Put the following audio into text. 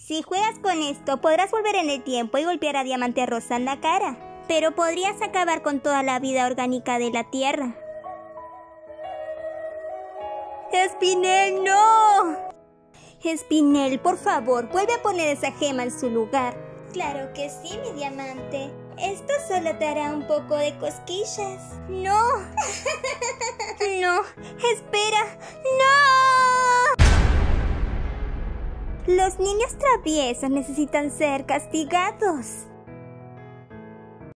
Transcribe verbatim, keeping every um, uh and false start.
Si juegas con esto, podrás volver en el tiempo y golpear a Diamante Rosa en la cara. Pero podrías acabar con toda la vida orgánica de la Tierra. ¡Spinel, no! Spinel, por favor, vuelve a poner esa gema en su lugar. Claro que sí, mi diamante. Esto solo te hará un poco de cosquillas. ¡No! ¡No! ¡Espera! ¡No! Los niños traviesos necesitan ser castigados.